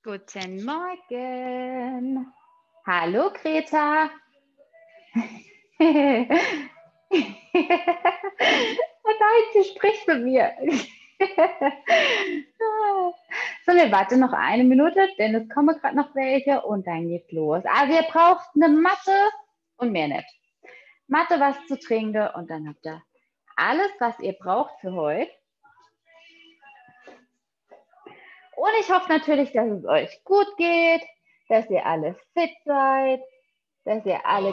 Guten Morgen. Hallo, Greta. Oh nein, sie spricht mit mir. So, wir warten noch eine Minute, denn es kommen gerade noch welche und dann geht's los. Also ihr braucht eine Matte und mehr nicht. Matte, was zu trinken und dann habt ihr alles, was ihr braucht für heute. Und ich hoffe natürlich, dass es euch gut geht, dass ihr alle fit seid, dass ihr alle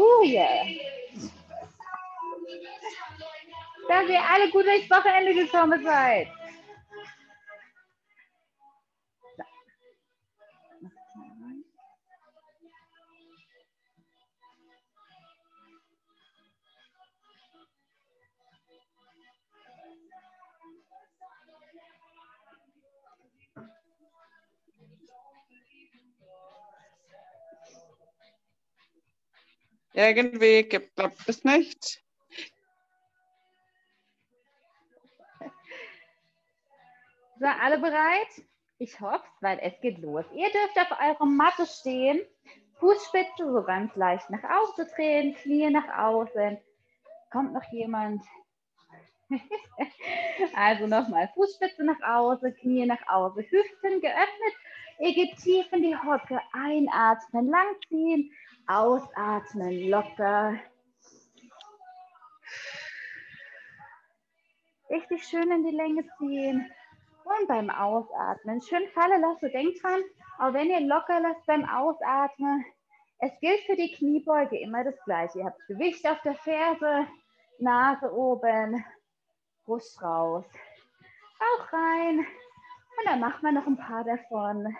dass ihr alle gut durchs Wochenende gekommen seid. Irgendwie klappt es nicht. So, alle bereit? Ich hoffe es, weil es geht los. Ihr dürft auf eurer Matte stehen, Fußspitze so ganz leicht nach außen drehen, Knie nach außen. Kommt noch jemand? Also nochmal Fußspitze nach außen, Knie nach außen, Hüften geöffnet. Ihr geht tief in die Hocke, einatmen, langziehen, ausatmen, locker. Richtig schön in die Länge ziehen und beim Ausatmen schön fallen lassen. Denkt dran, auch wenn ihr locker lasst beim Ausatmen, es gilt für die Kniebeuge immer das Gleiche. Ihr habt Gewicht auf der Ferse, Nase oben, Brust raus, Bauch rein und dann macht man noch ein paar davon.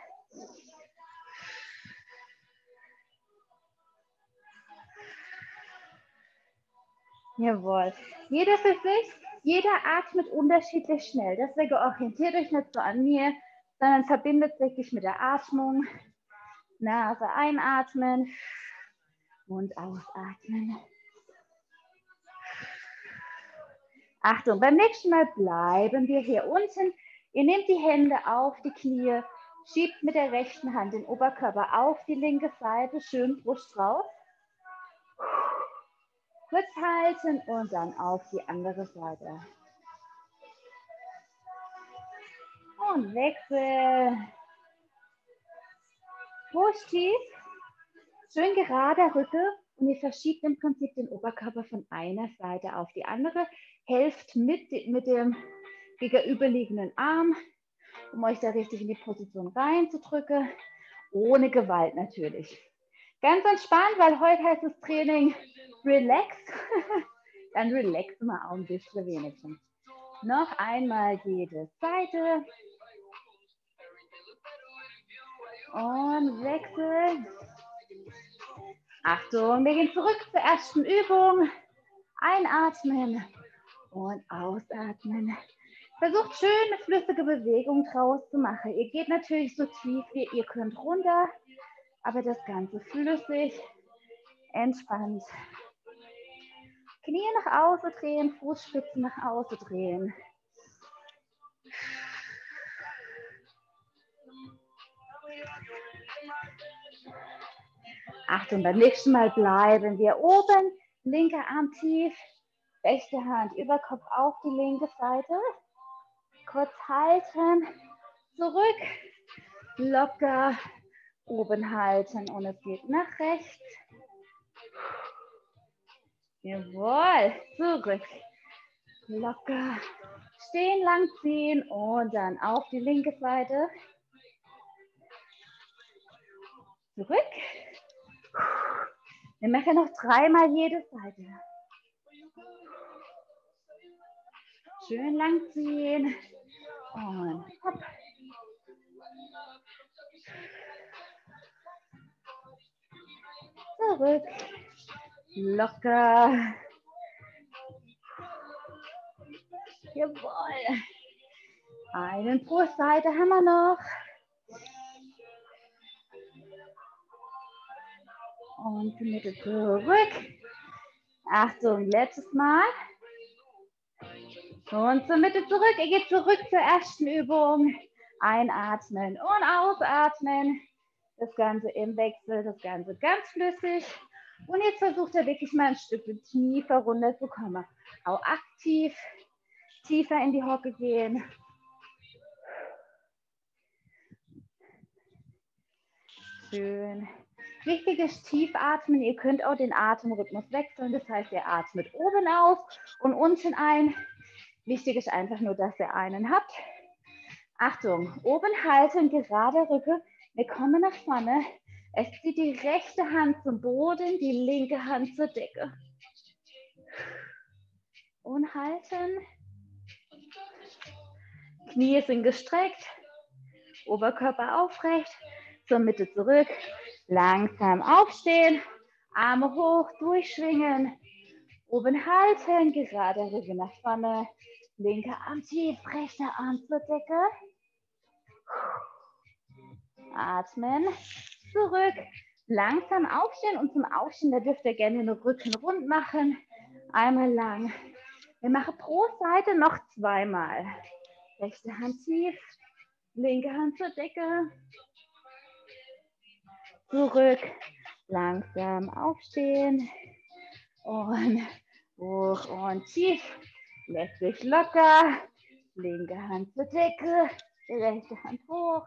Jawohl. Jeder für sich, jeder atmet unterschiedlich schnell. Deswegen orientiert euch nicht so an mir, sondern verbindet sich mit der Atmung. Nase einatmen und ausatmen. Achtung, beim nächsten Mal bleiben wir hier unten. Ihr nehmt die Hände auf die Knie, schiebt mit der rechten Hand den Oberkörper auf die linke Seite, schön Brust raus. Kurz halten und dann auf die andere Seite. Und Wechsel. Brust tief, schön gerader Rücken und ihr verschiebt im Prinzip den Oberkörper von einer Seite auf die andere. Helft mit dem gegenüberliegenden Arm, um euch da richtig in die Position reinzudrücken, ohne Gewalt natürlich. Ganz entspannt, weil heute heißt das Training Relax. Dann relaxen wir auch ein bisschen wenigstens. Noch einmal jede Seite. Und Wechsel. Achtung, wir gehen zurück zur ersten Übung. Einatmen und ausatmen. Versucht schön eine flüssige Bewegung draus zu machen. Ihr geht natürlich so tief, wie ihr könnt runter, aber das Ganze flüssig, entspannt. Knie nach außen drehen, Fußspitzen nach außen drehen. Achtung, beim nächsten Mal bleiben wir oben, linker Arm tief, rechte Hand über Kopf auf die linke Seite. Kurz halten, zurück, locker, oben halten und es geht nach rechts. Jawohl, zurück, locker, stehen, lang ziehen und dann auf die linke Seite. Zurück. Wir machen noch dreimal jede Seite. Schön lang ziehen und hopp. Zurück. Locker. Jawohl. Einen pro Seite haben wir noch. Und die Mitte zurück. Achtung, letztes Mal. Und zur Mitte zurück. Ihr geht zurück zur ersten Übung. Einatmen und ausatmen. Das Ganze im Wechsel, das Ganze ganz flüssig. Und jetzt versucht er wirklich mal ein Stück tiefer runterzukommen. Auch aktiv tiefer in die Hocke gehen. Schön. Wichtig ist tief atmen. Ihr könnt auch den Atemrhythmus wechseln. Das heißt, ihr atmet oben auf und unten ein. Wichtig ist einfach nur, dass ihr einen habt. Achtung, oben halten, gerade Rücken. Wir kommen nach vorne. Es zieht die rechte Hand zum Boden, die linke Hand zur Decke. Und halten. Knie sind gestreckt. Oberkörper aufrecht. Zur Mitte zurück. Langsam aufstehen. Arme hoch, durchschwingen. Oben halten, gerade Rücken nach vorne. Linker Arm tief, rechter Arm zur Decke. Atmen, zurück, langsam aufstehen und zum Aufstehen, da dürft ihr gerne den Rücken rund machen. Einmal lang. Wir machen pro Seite noch zweimal. Rechte Hand tief, linke Hand zur Decke. Zurück, langsam aufstehen und hoch und tief. Lässt sich locker. Linke Hand zur Decke, rechte Hand hoch.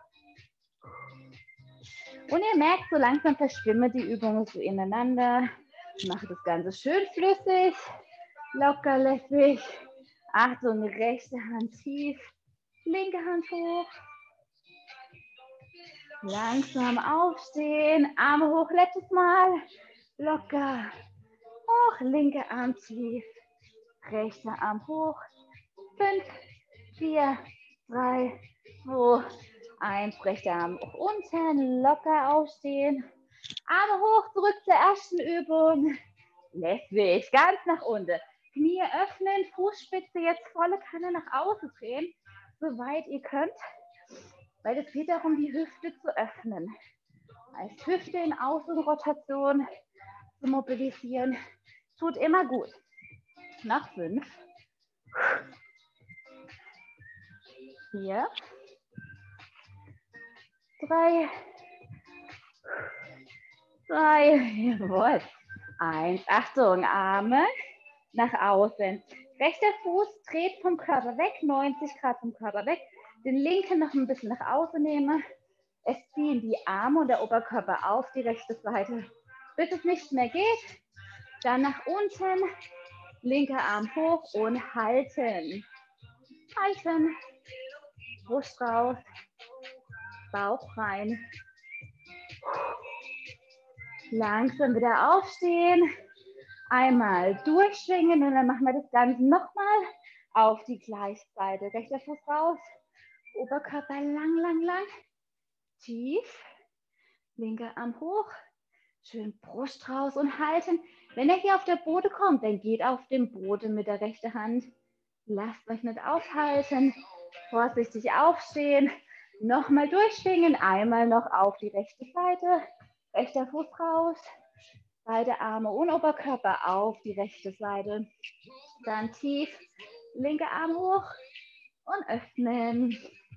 Und ihr merkt, so langsam verschwimmen die Übungen so ineinander. Macht das Ganze schön flüssig, locker lässig. Achtung, rechte Hand tief, linke Hand hoch. Langsam aufstehen, Arme hoch, letztes Mal. Locker. Hoch, linke Arm tief, rechter Arm hoch. 5, 4, 3, 2, 1. Rechter Arm hoch unten, locker aufstehen. Arme hoch, zurück zur ersten Übung. Lässig, ganz nach unten. Knie öffnen, Fußspitze jetzt volle Kanne nach außen drehen, soweit ihr könnt. Weil es geht darum, die Hüfte zu öffnen. Als Hüfte in Außenrotation zu mobilisieren, tut immer gut. Nach 5, 4, 3, 2, jawohl, 1. Achtung, Arme nach außen. Rechter Fuß dreht vom Körper weg, 90 Grad vom Körper weg. Den linken noch ein bisschen nach außen nehmen. Es ziehen die Arme und der Oberkörper auf die rechte Seite, bis es nicht mehr geht. Dann nach unten, linker Arm hoch und halten. Halten. Brust raus, Bauch rein. Langsam wieder aufstehen. Einmal durchschwingen und dann machen wir das Ganze nochmal auf die gleiche Seite. Rechter Fuß raus, Oberkörper lang, lang, lang. Tief, linker Arm hoch, schön Brust raus und halten. Wenn ihr hier auf der Boden kommt, dann geht auf den Boden mit der rechten Hand. Lasst euch nicht aufhalten. Vorsichtig aufstehen. Nochmal durchschwingen. Einmal noch auf die rechte Seite. Rechter Fuß raus. Beide Arme und Oberkörper auf die rechte Seite. Dann tief. Linker Arm hoch und öffnen.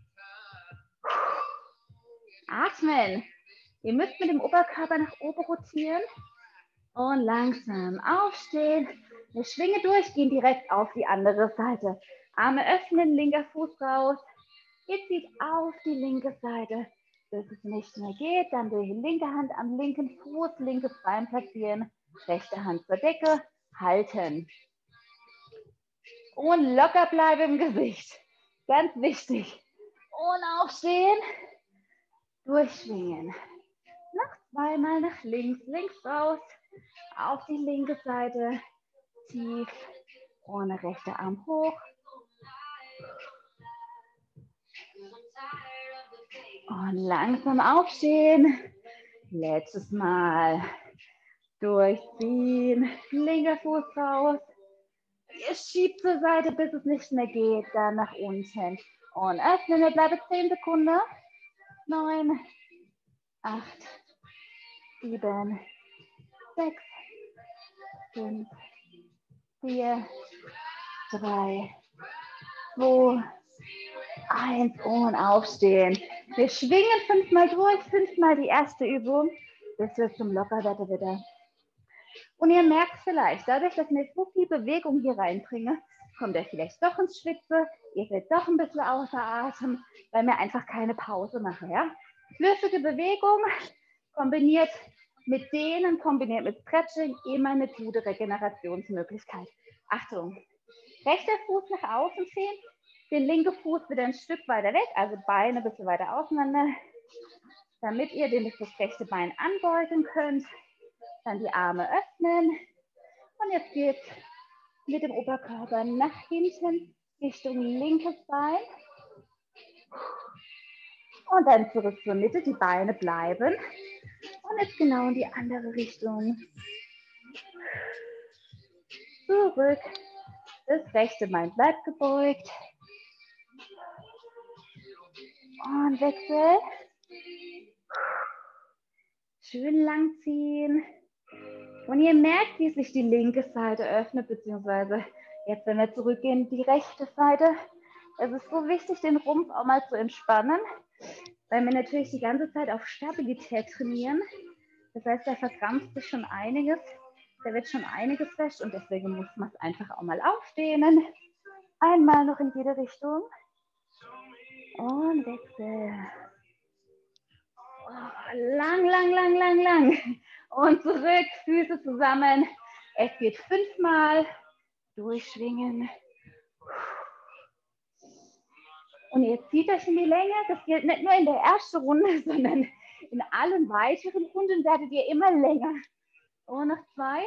Atmen. Ihr müsst mit dem Oberkörper nach oben rotieren und langsam aufstehen. Wir schwingen durch, gehen direkt auf die andere Seite. Arme öffnen, linker Fuß raus. Ihr zieht auf die linke Seite, bis es nicht mehr geht. Dann die linke Hand am linken Fuß, linkes Bein platzieren, rechte Hand zur Decke, halten. Und locker bleiben im Gesicht. Ganz wichtig. Und aufstehen. Durchschwingen. Noch zweimal nach links, links raus, auf die linke Seite, tief, ohne rechter Arm hoch. Und langsam aufstehen. Letztes Mal. Durchziehen, linker Fuß raus. Ihr schiebt zur Seite, bis es nicht mehr geht, dann nach unten. Und öffnen, wir bleiben 10 Sekunden. 9, 8, 7, 6, 5, 4, 3, 2, 1 und aufstehen. Wir schwingen 5-mal durch, 5-mal die erste Übung, bis wir zum Lockerwerden wieder. Und ihr merkt vielleicht, dadurch, dass ich so viel Bewegung hier reinbringe, kommt ihr vielleicht doch ins Schwitze, ihr seid doch ein bisschen außer Atem, weil wir einfach keine Pause machen. Ja? Flüssige Bewegung kombiniert mit Dehnen, kombiniert mit Stretching, immer eine gute Regenerationsmöglichkeit. Achtung, rechter Fuß nach außen ziehen, den linken Fuß wieder ein Stück weiter weg, also Beine ein bisschen weiter auseinander, damit ihr das rechte Bein anbeugen könnt. Dann die Arme öffnen und jetzt geht es mit dem Oberkörper nach hinten Richtung linkes Bein und dann zurück zur Mitte, die Beine bleiben und jetzt genau in die andere Richtung. Zurück, das rechte Bein bleibt gebeugt und Wechsel. Schön lang ziehen. Und ihr merkt, wie sich die linke Seite öffnet, beziehungsweise jetzt, wenn wir zurückgehen, die rechte Seite. Es ist so wichtig, den Rumpf auch mal zu entspannen, weil wir natürlich die ganze Zeit auf Stabilität trainieren. Das heißt, da verkrampft sich schon einiges, da wird schon einiges fest und deswegen muss man es einfach auch mal aufdehnen. Einmal noch in jede Richtung und Wechsel. Oh, lang, lang, lang, lang, lang. Und zurück, Füße zusammen. Es geht 5-mal. Durchschwingen. Und ihr zieht euch in die Länge. Das gilt nicht nur in der ersten Runde, sondern in allen weiteren Runden werdet ihr immer länger. Und noch 2.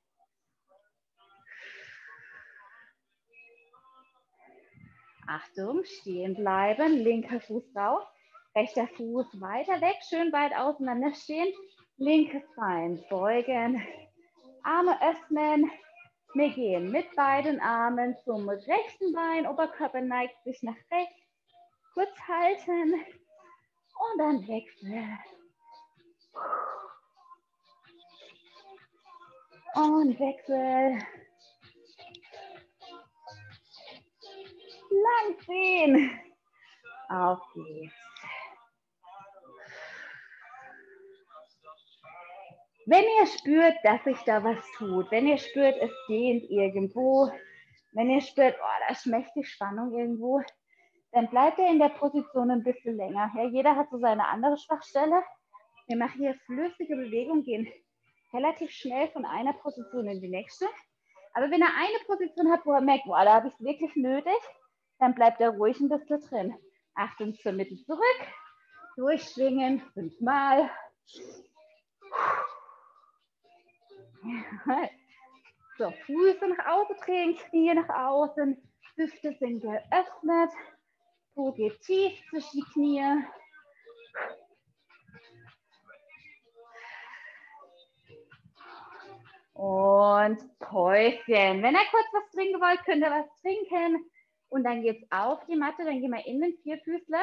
Achtung, stehen bleiben. Linker Fuß raus. Rechter Fuß weiter weg. Schön weit auseinander stehen. Linkes Bein beugen. Arme öffnen. Wir gehen mit beiden Armen zum rechten Bein. Oberkörper neigt sich nach rechts. Kurz halten und dann wechseln. Und Wechsel. Lang ziehen. Auf geht's. Wenn ihr spürt, dass sich da was tut, wenn ihr spürt, es dehnt irgendwo, wenn ihr spürt, oh, da ist mächtig Spannung irgendwo, dann bleibt ihr in der Position ein bisschen länger. Ja, jeder hat so seine andere Schwachstelle. Wir machen hier flüssige Bewegungen, gehen relativ schnell von einer Position in die nächste. Aber wenn er eine Position hat, wo er merkt, boah, da habe ich es wirklich nötig, dann bleibt er ruhig ein bisschen drin. Achtung, zur Mitte zurück, durchschwingen, 5-mal. So, Füße nach außen drehen, Knie nach außen, Hüfte sind geöffnet, Po geht tief zwischen die Knie. Und Päuschen. Wenn ihr kurz was trinken wollt, könnt ihr was trinken. Und dann geht es auf die Matte, dann gehen wir in den Vierfüßler.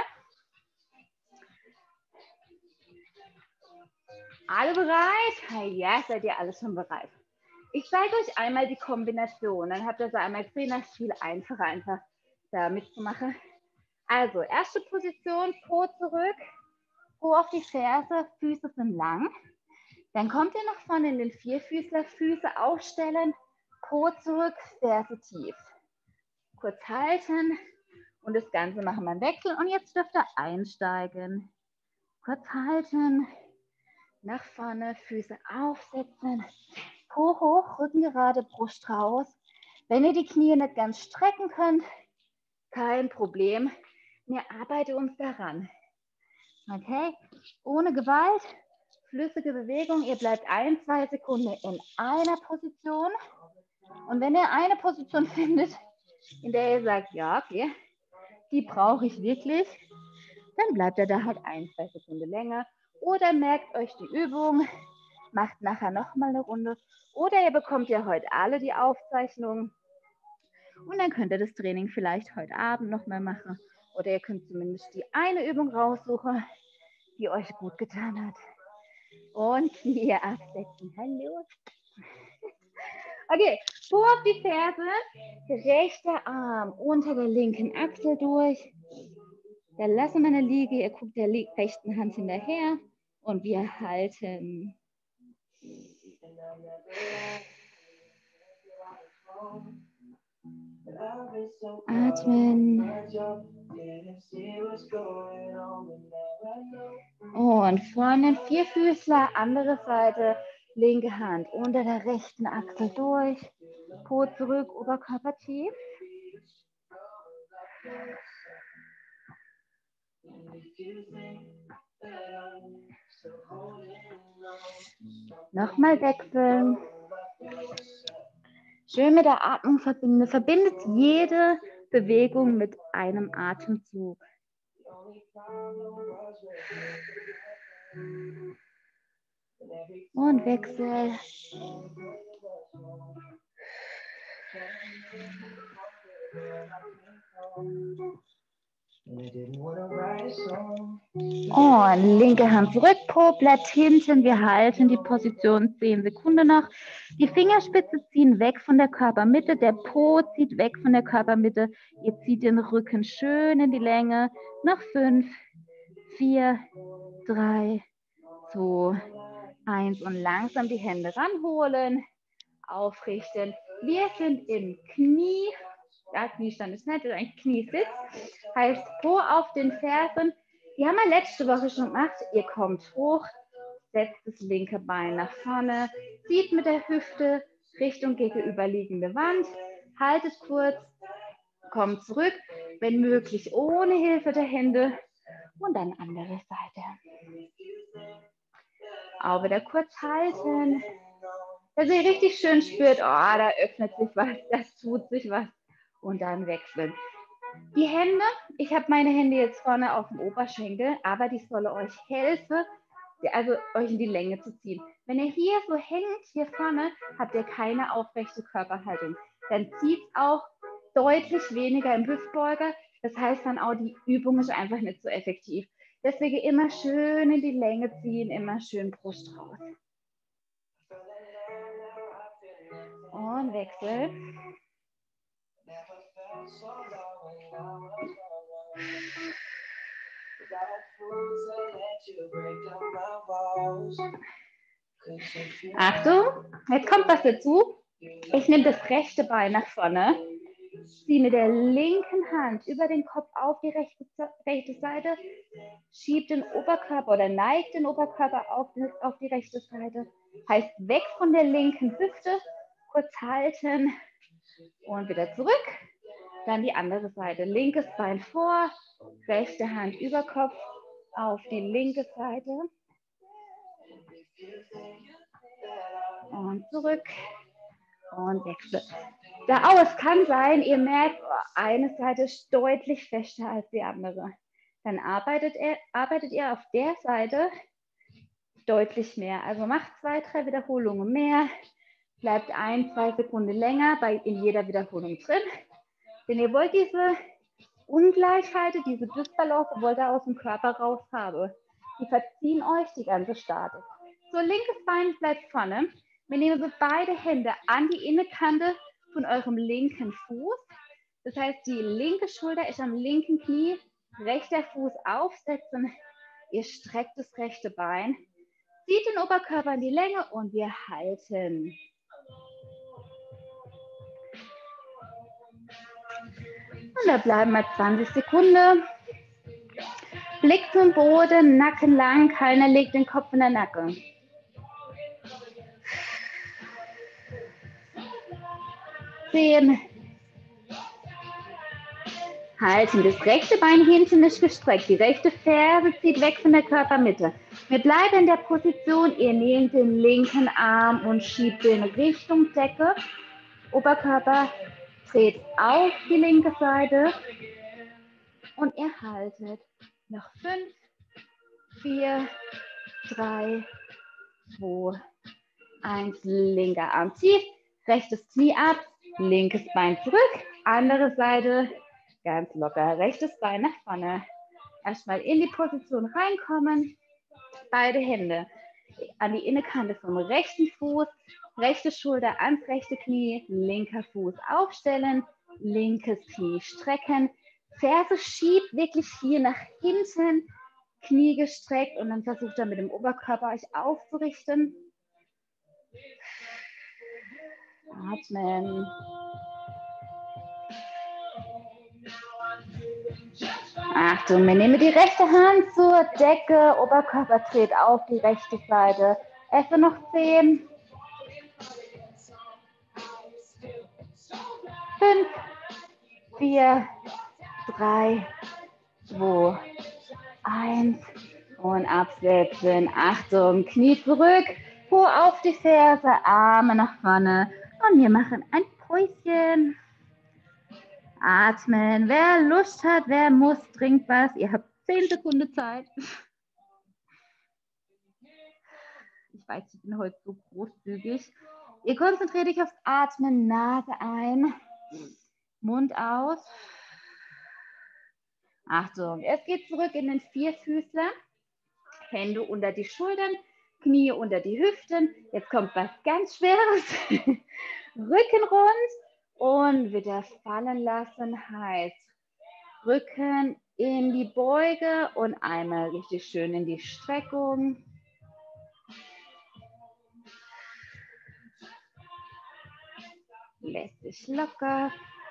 Alle bereit? Ja, seid ihr alle schon bereit. Ich zeige euch einmal die Kombination. Dann habt ihr so einmal gesehen, das ist viel einfacher, einfach da mitzumachen. Also, erste Position, Po zurück, Po auf die Ferse, Füße sind lang. Dann kommt ihr nach vorne in den Vierfüßler, Füße aufstellen, Po zurück, Ferse tief. Kurz halten und das Ganze machen wir im Wechsel. Und jetzt dürft ihr einsteigen. Kurz halten, nach vorne, Füße aufsetzen, Po hoch, Rücken gerade, Brust raus. Wenn ihr die Knie nicht ganz strecken könnt, kein Problem. Wir arbeiten uns daran. Okay, ohne Gewalt, flüssige Bewegung. Ihr bleibt 1-2 Sekunden in einer Position. Und wenn ihr eine Position findet, in der ihr sagt, ja, okay, die brauche ich wirklich, dann bleibt ihr da halt 1-2 Sekunden länger. Oder merkt euch die Übung, macht nachher nochmal eine Runde. Oder ihr bekommt ja heute alle die Aufzeichnung. Und dann könnt ihr das Training vielleicht heute Abend nochmal machen. Oder ihr könnt zumindest die eine Übung raussuchen, die euch gut getan hat. Und Knie absetzen. Hallo. Okay, Po auf die Ferse, rechter Arm unter der linken Achsel durch. Der lasse meine Liege, ihr guckt der rechten Hand hinterher und wir halten. Atmen. Und vorne Vierfüßler, andere Seite, linke Hand unter der rechten Achsel durch, Po zurück, Oberkörper tief. Nochmal wechseln. Schön mit der Atmung verbinden. Verbindet jede Bewegung mit einem Atemzug. Und Wechsel. Und linke Hand zurück, Po bleibt hinten. Wir halten die Position 10 Sekunden noch. Die Fingerspitze ziehen weg von der Körpermitte. Der Po zieht weg von der Körpermitte. Ihr zieht den Rücken schön in die Länge. Noch 5, 4, 3, 2, 1. Und langsam die Hände ranholen. Aufrichten. Wir sind im Knie. Ja, Kniestand ist nett, ein Kniesitz. Heißt Po auf den Fersen. Die haben wir letzte Woche schon gemacht. Ihr kommt hoch, setzt das linke Bein nach vorne, zieht mit der Hüfte Richtung gegenüberliegende Wand, haltet kurz, kommt zurück, wenn möglich ohne Hilfe der Hände und dann andere Seite. Auch wieder kurz halten, dass ihr richtig schön spürt, oh, da öffnet sich was, da tut sich was und dann wechseln. Die Hände, ich habe meine Hände jetzt vorne auf dem Oberschenkel, aber die soll euch helfen, also euch in die Länge zu ziehen. Wenn ihr hier so hängt, hier vorne, habt ihr keine aufrechte Körperhaltung. Dann zieht es auch deutlich weniger im Hüftbeuger. Das heißt dann auch, die Übung ist einfach nicht so effektiv. Deswegen immer schön in die Länge ziehen, immer schön Brust raus. Und Wechsel. Achtung, jetzt kommt was dazu. Ich nehme das rechte Bein nach vorne, ziehe mit der linken Hand über den Kopf auf die rechte Seite, schiebe den Oberkörper oder neigt den Oberkörper auf die rechte Seite. Heißt weg von der linken Hüfte, kurz halten und wieder zurück. Dann die andere Seite, linkes Bein vor, rechte Hand über Kopf auf die linke Seite. Und zurück und wechsel. Es kann sein, ihr merkt, eine Seite ist deutlich fester als die andere. Dann arbeitet ihr auf der Seite deutlich mehr. Also macht 2, 3 Wiederholungen mehr, bleibt 1, 2 Sekunden länger in jeder Wiederholung drin. Denn ihr wollt diese Ungleichheit, diese Dysbalance, wollt ihr aus dem Körper raus haben. Die verziehen euch die ganze Statik. So, linkes Bein bleibt vorne. Wir nehmen so beide Hände an die Innenkante von eurem linken Fuß. Das heißt, die linke Schulter ist am linken Knie, rechter Fuß aufsetzen. Ihr streckt das rechte Bein, zieht den Oberkörper in die Länge und wir halten. Und da bleiben wir 20 Sekunden. Blick zum Boden, Nacken lang, keiner legt den Kopf in den Nacken. Halten, das rechte Bein hinten ist gestreckt, die rechte Ferse zieht weg von der Körpermitte. Wir bleiben in der Position, ihr nehmt den linken Arm und schiebt den Richtung Decke. Oberkörper dreht auf die linke Seite und ihr haltet. Noch 5, 4, 3, 2, 1, linker Arm tief, rechtes Knie ab, linkes Bein zurück, andere Seite, ganz locker, rechtes Bein nach vorne. Erstmal in die Position reinkommen, beide Hände an die Innenkante vom rechten Fuß, rechte Schulter ans rechte Knie, linker Fuß aufstellen, linkes Knie strecken, Ferse schiebt wirklich hier nach hinten, Knie gestreckt und dann versucht er mit dem Oberkörper euch aufzurichten. Atmen. Achtung, wir nehmen die rechte Hand zur Decke, Oberkörper dreht auf die rechte Seite. Esse noch 10. 5, 4, 3, 2, 1 und absetzen. Achtung, Knie zurück, Po auf die Ferse, Arme nach vorne und wir machen ein Päuschen. Atmen. Wer Lust hat, wer muss, trinkt was. Ihr habt 10 Sekunden Zeit. Ich weiß, ich bin heute so großzügig. Ihr konzentriert euch aufs Atmen, Nase ein, Mund aus. Achtung, es geht zurück in den Vierfüßler. Hände unter die Schultern, Knie unter die Hüften. Jetzt kommt was ganz Schweres. Rücken rund und wieder fallen lassen. Heißt, Rücken in die Beuge und einmal richtig schön in die Streckung. Lässt sich locker.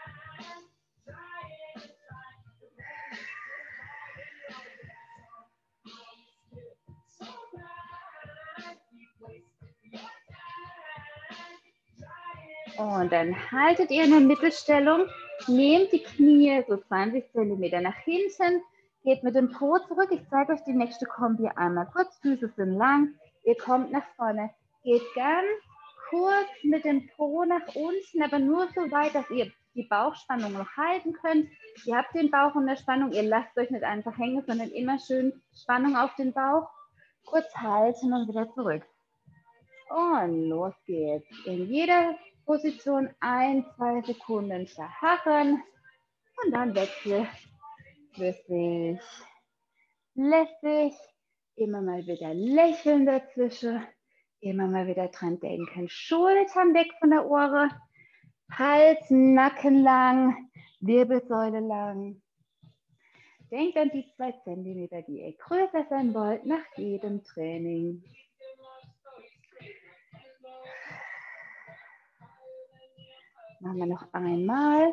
Und dann haltet ihr in der Mittelstellung, nehmt die Knie so 20 cm nach hinten, geht mit dem Po zurück. Ich zeige euch die nächste Kombi einmal kurz. Füße sind lang, ihr kommt nach vorne. Geht ganz kurz mit dem Po nach unten, aber nur so weit, dass ihr die Bauchspannung noch halten könnt. Ihr habt den Bauch in der Spannung, ihr lasst euch nicht einfach hängen, sondern immer schön Spannung auf den Bauch. Kurz halten und wieder zurück. Und los geht's. In jeder Position 1, 2 Sekunden verharren und dann wechsel flüssig, lässig, immer mal wieder lächeln dazwischen, immer mal wieder dran denken, Schultern weg von der Ohren, Hals, Nacken lang, Wirbelsäule lang. Denkt an die 2 Zentimeter, die ihr größer sein wollt nach jedem Training. Machen wir noch einmal.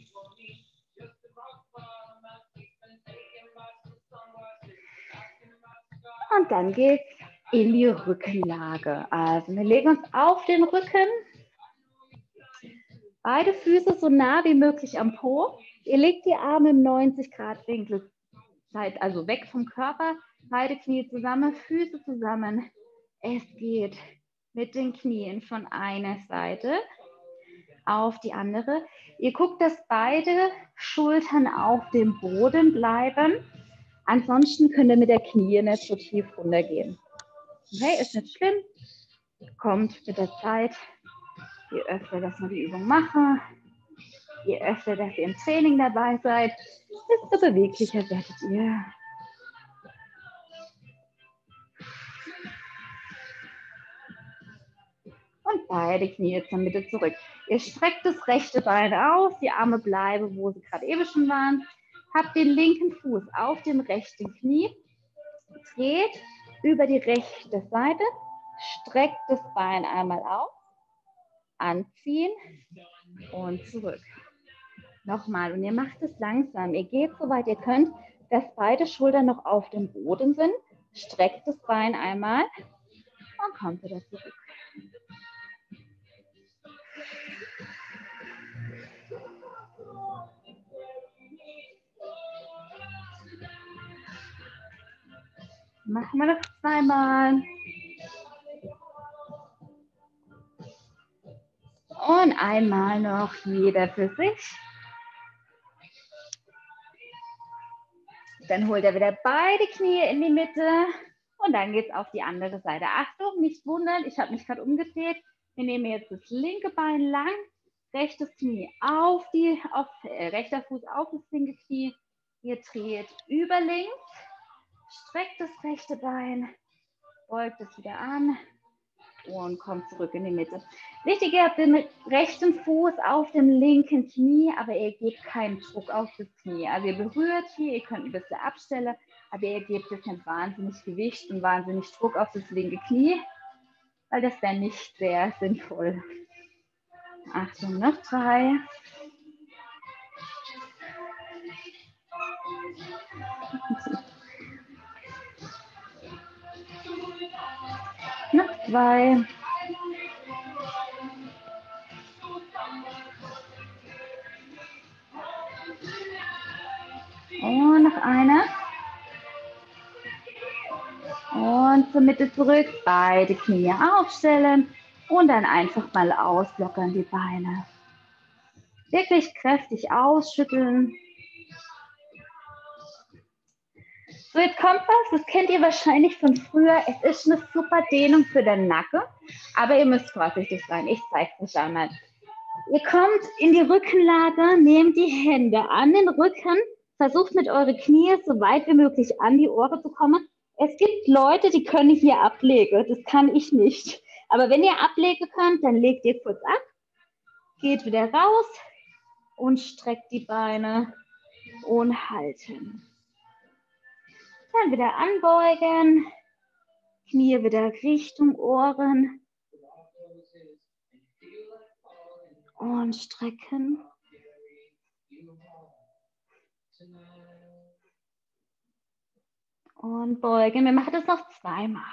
Und dann geht es in die Rückenlage. Also wir legen uns auf den Rücken. Beide Füße so nah wie möglich am Po. Ihr legt die Arme im 90-Grad-Winkel, also weg vom Körper. Beide Knie zusammen, Füße zusammen. Es geht mit den Knien von einer Seite auf die andere. Ihr guckt, dass beide Schultern auf dem Boden bleiben. Ansonsten könnt ihr mit der Knie nicht so tief runtergehen. Okay, ist nicht schlimm. Kommt mit der Zeit. Je öfter, dass wir die Übung machen, je öfter, dass ihr im Training dabei seid, desto beweglicher werdet ihr. Und beide Knie zur Mitte zurück. Ihr streckt das rechte Bein aus, die Arme bleiben, wo sie gerade eben schon waren. Habt den linken Fuß auf dem rechten Knie, dreht über die rechte Seite, streckt das Bein einmal auf, anziehen und zurück. Nochmal, und ihr macht es langsam. Ihr geht so weit ihr könnt, dass beide Schultern noch auf dem Boden sind. Streckt das Bein einmal und kommt wieder zurück. Machen wir noch zweimal. Und einmal noch jeder für sich. Dann holt er wieder beide Knie in die Mitte und dann geht es auf die andere Seite. Achtung, nicht wundern, ich habe mich gerade umgedreht. Wir nehmen jetzt das linke Bein lang, rechtes Knie auf rechter Fuß auf das linke Knie. Ihr dreht über links, streckt das rechte Bein, beugt es wieder an, und kommt zurück in die Mitte. Wichtig, ihr habt den rechten Fuß auf dem linken Knie, aber ihr gebt keinen Druck auf das Knie. Also ihr berührt hier, ihr könnt ein bisschen abstellen, aber ihr gebt jetzt nicht wahnsinnig Gewicht und wahnsinnig Druck auf das linke Knie, weil das wäre nicht sehr sinnvoll. Achtung, noch 3. Noch 2. Und noch eine. Und zur Mitte zurück, beide Knie aufstellen und dann einfach mal auslockern die Beine. Wirklich kräftig ausschütteln. So, jetzt kommt was, das kennt ihr wahrscheinlich von früher. Es ist eine super Dehnung für den Nacken, aber ihr müsst vorsichtig sein. Ich zeige es euch einmal. Ihr kommt in die Rückenlage, nehmt die Hände an den Rücken, versucht mit euren Knie so weit wie möglich an die Ohren zu kommen. Es gibt Leute, die können hier ablegen, das kann ich nicht. Aber wenn ihr ablegen könnt, dann legt ihr kurz ab, geht wieder raus und streckt die Beine und halten. Dann wieder anbeugen, Knie wieder Richtung Ohren und strecken. Und beugen. Wir machen das noch 2-mal.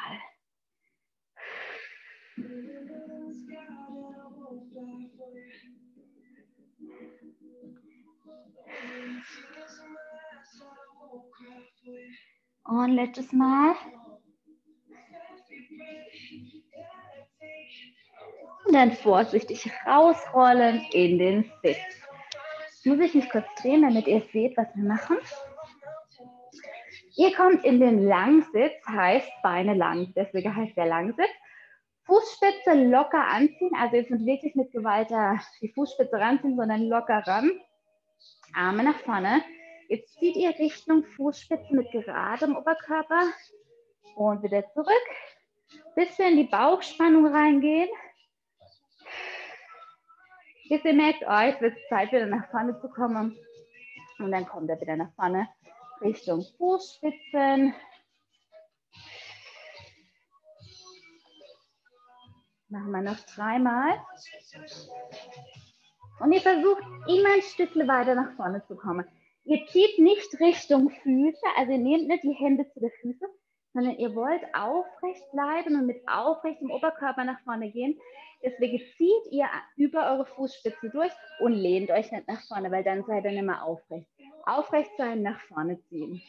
Und letztes Mal. Und dann vorsichtig rausrollen in den Sitz. Jetzt muss ich mich kurz drehen, damit ihr seht, was wir machen. Ihr kommt in den Langsitz, heißt Beine lang, deswegen heißt der Langsitz. Fußspitze locker anziehen, also jetzt nicht wirklich mit Gewalt die Fußspitze ranziehen, sondern locker ran. Arme nach vorne. Jetzt zieht ihr Richtung Fußspitze mit geradem Oberkörper und wieder zurück, bis wir in die Bauchspannung reingehen. Bis ihr merkt, oh, jetzt wird es Zeit, wieder nach vorne zu kommen. Und dann kommt er wieder nach vorne Richtung Fußspitzen. Machen wir noch 3-mal. Und ihr versucht immer ein Stückchen weiter nach vorne zu kommen. Ihr zieht nicht Richtung Füße, also ihr nehmt nicht die Hände zu den Füßen, sondern ihr wollt aufrecht bleiben und mit aufrechtem Oberkörper nach vorne gehen. Deswegen zieht ihr über eure Fußspitze durch und lehnt euch nicht nach vorne, weil dann seid ihr nicht mehr aufrecht. Aufrecht sein, nach vorne ziehen.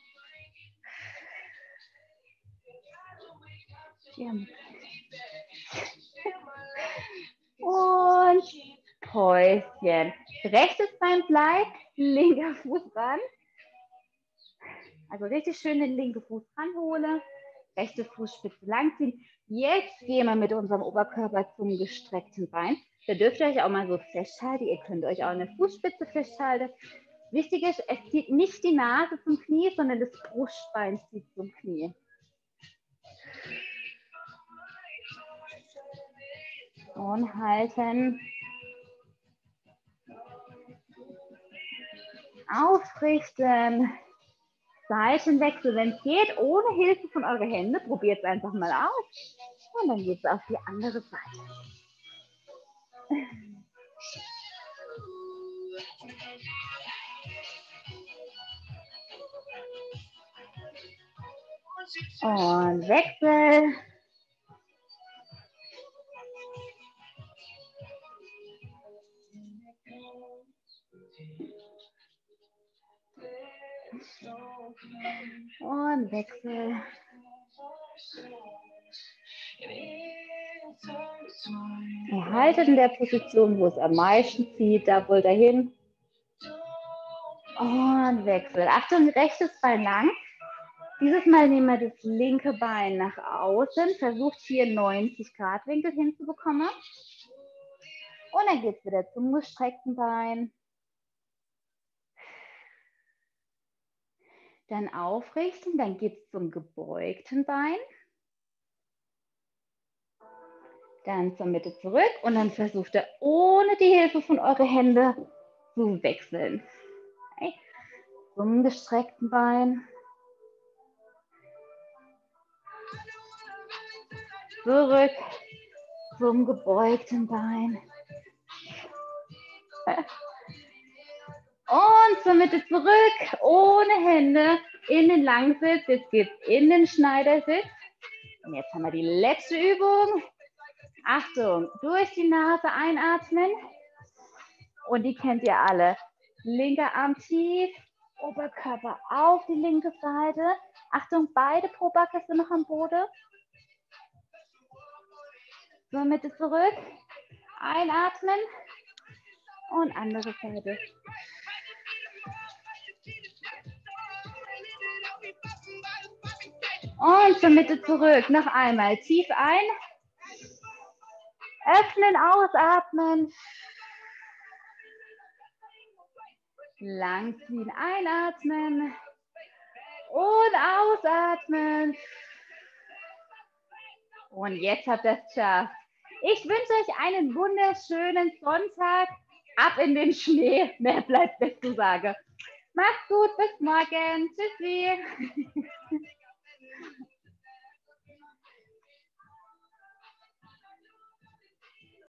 Und Päuschen. Rechtes Bein bleibt, linker Fuß ran. Also richtig schön den linken Fuß ranholen, rechte Fußspitze langziehen. Jetzt gehen wir mit unserem Oberkörper zum gestreckten Bein. Da dürft ihr euch auch mal so festhalten. Ihr könnt euch auch eine Fußspitze festhalten. Wichtig ist, es zieht nicht die Nase zum Knie, sondern das Brustbein zieht zum Knie. Und halten. Aufrichten. Seitenwechsel, wenn es geht, ohne Hilfe von euren Händen. Probiert es einfach mal aus. Und dann geht es auf die andere Seite. Und Wechsel. Und Wechsel. Ihr haltet in der Position, wo es am meisten zieht, da wohl dahin. Und Wechsel. Achtung, rechtes Bein lang. Dieses Mal nehmen wir das linke Bein nach außen. Versucht hier 90-Grad-Winkel hinzubekommen. Und dann geht es wieder zum gestreckten Bein. Dann aufrichten, dann geht es zum gebeugten Bein. Dann zur Mitte zurück und dann versucht ihr ohne die Hilfe von euren Händen zu wechseln. Okay. Zum gestreckten Bein. Zurück zum gebeugten Bein. Und zur Mitte zurück, ohne Hände, in den Langsitz. Jetzt geht es in den Schneidersitz. Und jetzt haben wir die letzte Übung. Achtung, durch die Nase einatmen. Und die kennt ihr alle. Linker Arm tief, Oberkörper auf die linke Seite. Achtung, beide Pobacke sind noch am Boden. Zur Mitte zurück. Einatmen. Und andere Seite. Und zur Mitte zurück. Noch einmal. Tief ein. Öffnen, ausatmen. Lang ziehen, einatmen. Und ausatmen. Und jetzt habt ihr es geschafft. Ich wünsche euch einen wunderschönen Sonntag. Ab in den Schnee. Mehr bleibt nicht zu sagen. Macht's gut, bis morgen. Tschüssi.